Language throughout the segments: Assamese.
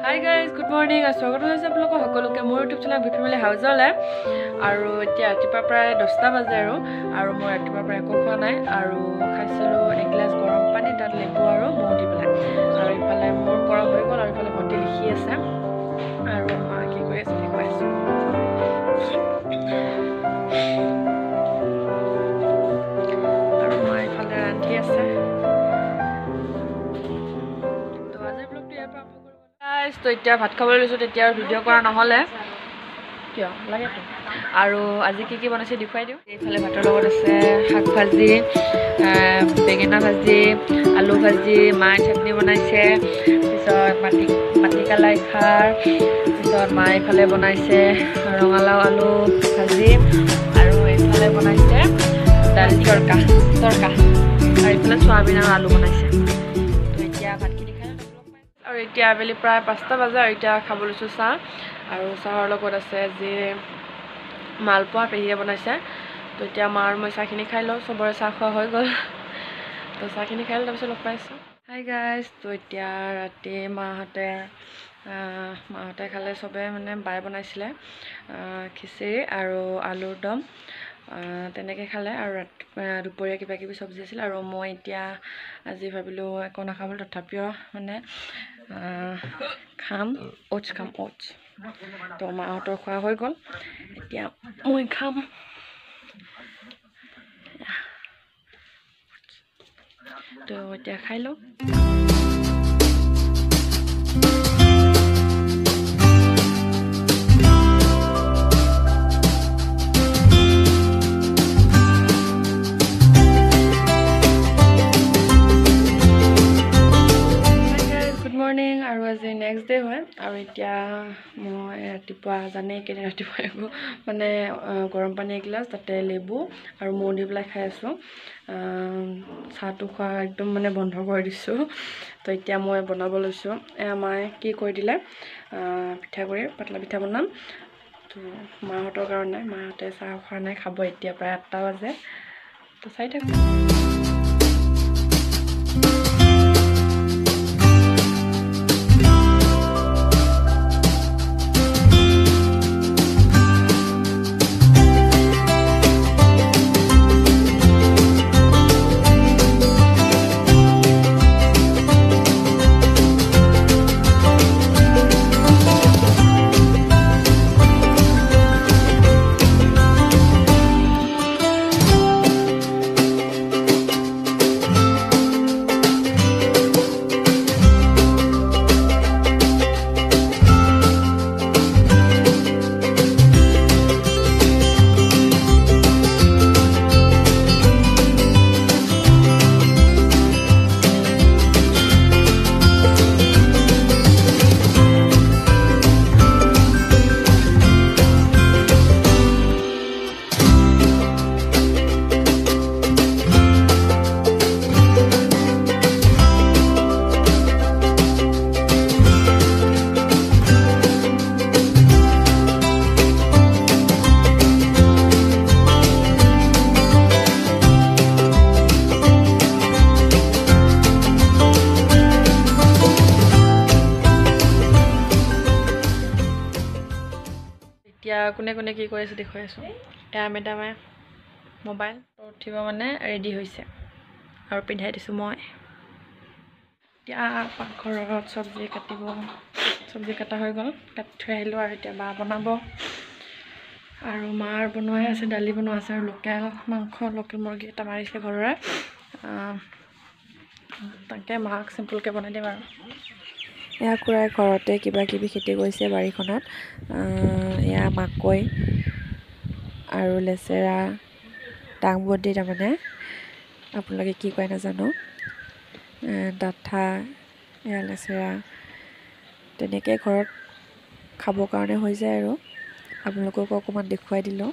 Hi guys, good morning. स्वागत है आप लोगों সকলোকে মোৰ YouTube channel familY housEলে আৰু এতিয়া ৰাতিপুৱা প্ৰায় 10টা বাজে আৰু মই ৰাতিপুৱা প্ৰায় একো খোৱা নাই আৰু খাইছিলো এক গ্লাস গৰম পানী তাত লেবু আৰু মৌ দি পেলাই আৰু ইফালে মোৰ কৰা হৈ গল আৰু ইফালে ভণ্টি লিখি আছে আৰু মা কি কৰি আছে দেখুৱাই আছো আৰু মা ইফালে ৰান্ধি আছে তো এতিয়া ভাত খাবলৈ লৈছো তেতিয়া ভিডিঅ' কৰা নহলে কিয় লাগে তো আৰু আজি কি কি বনাইছে দেখুৱাই দিও এইফালে ভাতৰ লগত আছে শাক ভাজি বেঙেনা ভাজি আলু ভাজি মাই চাটনি বনাইছে পিছত মাটি কালাই খাৰ পিছত মাই ইফালে বনাইছে ৰঙালাও আলু ভাজি আৰু এইফালে বনাইছে দালি তৰকা আৰু এইফালে সয়াবিন আৰু আলু বনাইছে তো এতিয়া ভাত আৰু এতিয়া আবেলি প্ৰায় 5টা বাজে আৰু এতিয়া খাব লৈছো চাহ আৰু চাহৰ লগত আছে যে মালপোৱা পেহিয়ে বনাইছে তো এতিয়া মাৰ মই চাহখিনি খাই লওঁ সবৰে চাহ খোৱা হৈ গ'ল তো চাহখিনি খাই তাৰ পিছত লগ পাইছো হাই গাইজ তো এতিয়া ৰাতি মাহঁতে খালে সবে মানে বাই বনাইছিলে খিচিৰি আৰু আলুৰ দম তেনেকৈ খালে আৰু দুপৰীয়া কিবা কিবি চব্জি আছিল আৰু মই এতিয়া আজি ভাবিলোঁ একো নাখাবলৈ তথাপিও মানে খাম ওটছ তো মাহঁতৰ খোৱা হৈ গ'ল এতিয়া মই খাম তো এতিয়া খাই লওঁ আৰু আজি নেক্সট ডে হয় আৰু এতিয়া মই ৰাতিপুৱা জানেই কেনে ৰাতিপুৱা মানে গৰম পানী এগিলাছ তাতে লেবু আৰু মৌ দি পেলাই খাই আছোঁ চাহটো খোৱা একদম মানে বন্ধ কৰি দিছোঁ তো এতিয়া মই বনাব লৈছোঁ মায়ে কি কৰি দিলে পিঠাগুড়ি পাতলা পিঠা বনাম তো মাহঁতৰ কাৰণে মাহঁতে চাহ খোৱা নাই খাব এতিয়া প্ৰায় 8টা বাজে তো চাই থাকোঁ কোনে কোনে কি কৰি আছে দেখুৱাই আছোঁ এয়া মেডামে মোবাইল উঠিব মানে ৰেডি হৈছে আৰু পিন্ধাই দিছোঁ মই এতিয়া পাকঘৰত চব্জি কটা হৈ গ'ল কাটি থৈ আহিলোঁ আৰু এতিয়া মা বনাব আৰু মাৰ বনোৱাই আছে দালি বনোৱা আছে আৰু লোকেল মাংস লোকেল মুৰ্গী এটা মাৰিছে ঘৰৰে তাকে মাক চিম্পলকৈ বনাই দিম আৰু এয়া খুৰাই ঘৰতে কিবা কিবি খেতি কৰিছে বাৰীখনত এয়া মাকৈ আৰু লেচেৰা দাংবডি তাৰমানে আপোনালোকে কি কয় নাজানো ডাঠা এয়া লেচেৰা তেনেকৈ ঘৰত খাবৰ কাৰণে হৈ যায় আৰু আপোনালোককো অকণমান দেখুৱাই দিলোঁ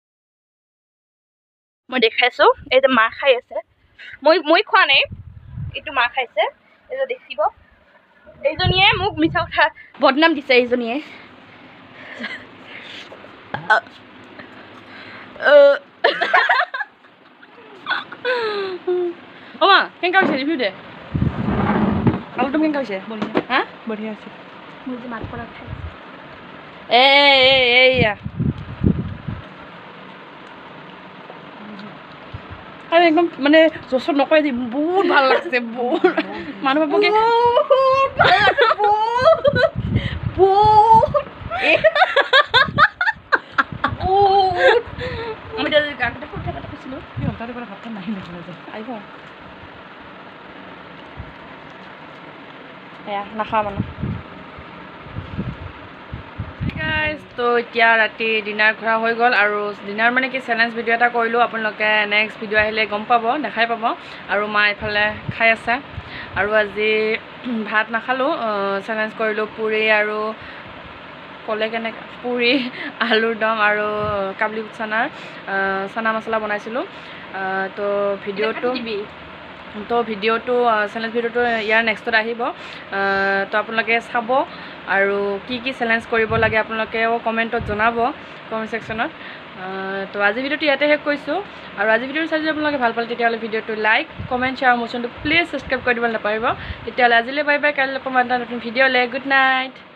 মই দেখাইছো এই যে মা খাই আছে মই খোৱা নাই এইটো মা খাইছে এই যে দেখিব এইজনীয়ে মোক মিঠা কথা বদনাম দিছে এইজনীয়ে ওমা কেনেকা হৈছে ৰিভিউ দে আলুটো কেনেকা হৈছে হা বঢ়িয়া আছে মোৰ যে মাত পৰা খাই এইয়া আৰু একদম মানে জচত নকৰে যে বহুত ভাল লাগছে বহুত মানুহ পাবগে আমি গানটা কথা কথা কৈছিলো তাতে পৰা ভাত নাহি নাহিলে যে আহিব এয়া নাখাওঁ মানে তো এতিয়া ৰাতি ডিনাৰ কৰা হৈ গ'ল আৰু ডিনাৰ মানে কি চেলেঞ্জ ভিডিঅ' এটা কৰিলোঁ আপোনালোকে নেক্সট ভিডিঅ' আহিলে গম পাব দেখাই পাব আৰু মা এইফালে খাই আছে আৰু আজি ভাত নাখালোঁ চেলেঞ্জ কৰিলোঁ পুৰি আৰু ক'লে কেনেকৈ পুৰি আলুৰ দম আৰু কাবলি চানাৰ চানা মছলা বনাইছিলোঁ তো ভিডিঅ'টো চেলেঞ্জ ভিডিঅ'টো ইয়াৰ নেক্সটত আহিব তো আপোনালোকে চাব আৰু কি চেলেঞ্জ কৰিব লাগে আপোনালোকেও কমেণ্টত জনাব কমেণ্ট ছেকশ্যনত তো আজি ভিডিঅ'টো ইয়াতে শেষ কৰিছোঁ আৰু আজি ভিডিঅ'টো চাই যদি আপোনালোকে ভাল পালে তেতিয়াহ'লে ভিডিঅ'টো লাইক কমেণ্ট শ্বেয়াৰ মোৰ চেনেলটো প্লিজ ছাবস্ক্ৰাইব কৰি দিব নাপাহৰিব তেতিয়াহ'লে আজিলৈ বাই বাই কাইলৈ পাম এটা নতুন ভিডিঅ'লৈ গুড নাইট